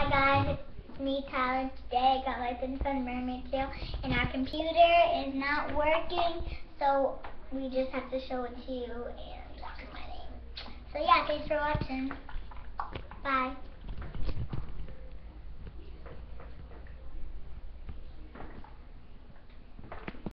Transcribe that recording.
Hi guys, it's me Tyler. Today I got licensed on Mermaid too, and our computer is not working, so we just have to show it to you and talk my name. So yeah, thanks for watching. Bye.